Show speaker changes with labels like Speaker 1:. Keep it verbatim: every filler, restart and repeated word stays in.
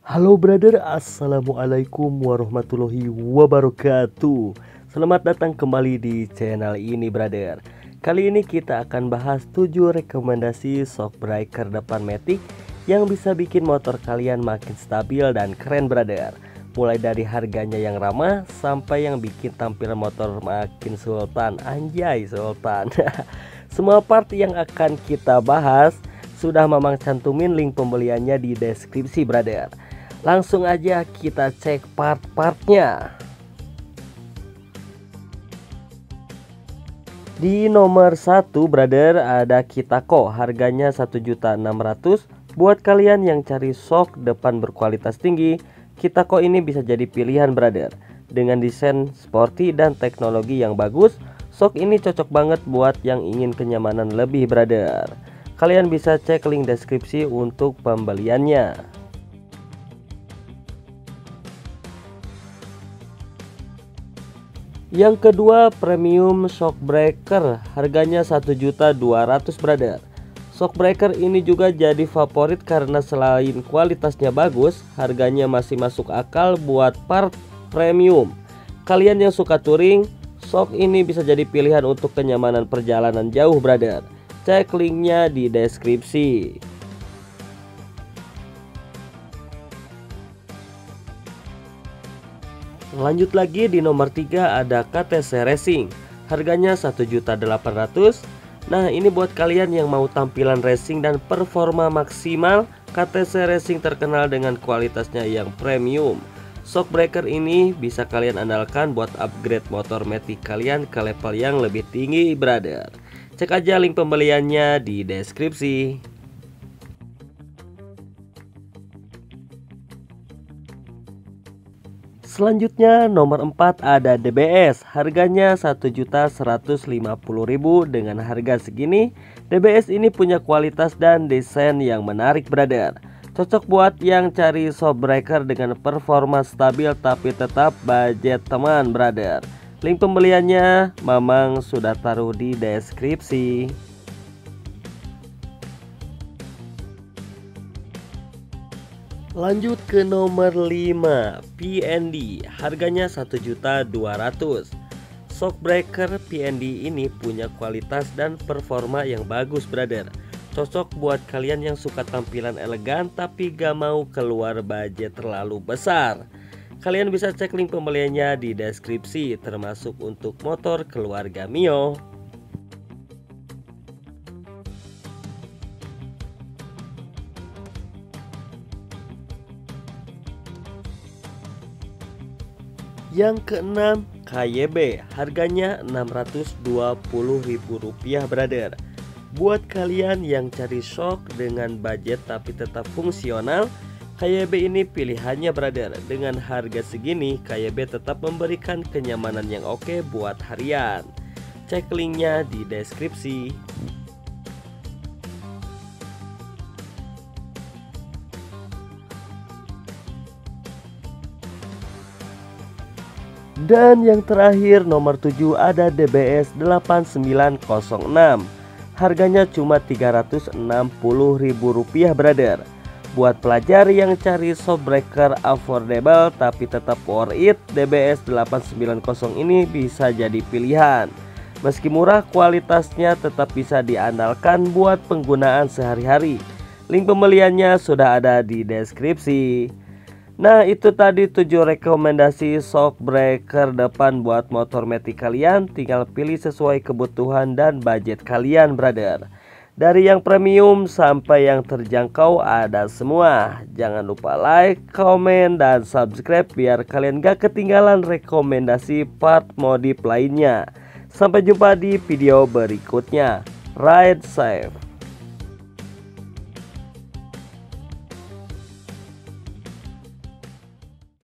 Speaker 1: Halo brother, assalamualaikum warahmatullahi wabarakatuh. Selamat datang kembali di channel ini brother. Kali ini kita akan bahas tujuh rekomendasi shockbreaker depan Matic yang bisa bikin motor kalian makin stabil dan keren brother. Mulai dari harganya yang ramah sampai yang bikin tampilan motor makin sultan. Anjay sultan. Semua part yang akan kita bahas sudah Mamang cantumin link pembeliannya di deskripsi brother. Langsung aja kita cek part-partnya. Di nomor satu brother ada Kitako, harganya satu juta enam ratus ribu. Buat kalian yang cari shock depan berkualitas tinggi, Kitako ini bisa jadi pilihan brother. Dengan desain sporty dan teknologi yang bagus, shock ini cocok banget buat yang ingin kenyamanan lebih brother. Kalian bisa cek link deskripsi untuk pembeliannya. Yang kedua, premium shockbreaker, harganya satu juta dua ratus ribu brother. Shockbreaker ini juga jadi favorit karena selain kualitasnya bagus, harganya masih masuk akal buat part premium. Kalian yang suka touring, shock ini bisa jadi pilihan untuk kenyamanan perjalanan jauh brother. Cek linknya di deskripsi. Lanjut lagi di nomor tiga ada K T C Racing, harganya satu juta delapan ratus ribu. Nah ini buat kalian yang mau tampilan racing dan performa maksimal, K T C Racing terkenal dengan kualitasnya yang premium. Shockbreaker ini bisa kalian andalkan buat upgrade motor Matic kalian ke level yang lebih tinggi brother. Cek aja link pembeliannya di deskripsi. Selanjutnya nomor empat ada D B S, harganya satu juta seratus lima puluh ribu. Dengan harga segini, D B S ini punya kualitas dan desain yang menarik brother. Cocok buat yang cari shockbreaker dengan performa stabil tapi tetap budget teman brother. Link pembeliannya Mamang sudah taruh di deskripsi. Lanjut ke nomor lima, P N D, harganya satu juta dua ratus ribu. Shockbreaker P N D ini punya kualitas dan performa yang bagus brother. Cocok buat kalian yang suka tampilan elegan tapi gak mau keluar budget terlalu besar. Kalian bisa cek link pembeliannya di deskripsi, termasuk untuk motor keluarga Mio. Yang keenam, K Y B, harganya enam ratus dua puluh ribu rupiah brother. Buat kalian yang cari shock dengan budget tapi tetap fungsional, K Y B ini pilihannya brother. Dengan harga segini, K Y B tetap memberikan kenyamanan yang oke buat harian. Cek linknya di deskripsi. Dan yang terakhir nomor tujuh ada D B S delapan sembilan nol enam, harganya cuma tiga ratus enam puluh ribu rupiah brother. Buat pelajar yang cari shockbreaker affordable tapi tetap worth it, D B S delapan sembilan nol ini bisa jadi pilihan. Meski murah, kualitasnya tetap bisa diandalkan buat penggunaan sehari-hari. Link pembeliannya sudah ada di deskripsi. Nah itu tadi tujuh rekomendasi shockbreaker depan buat motor Matic kalian. Tinggal pilih sesuai kebutuhan dan budget kalian brother. Dari yang premium sampai yang terjangkau ada semua. Jangan lupa like, komen, dan subscribe biar kalian gak ketinggalan rekomendasi part modif lainnya. Sampai jumpa di video berikutnya. Ride safe.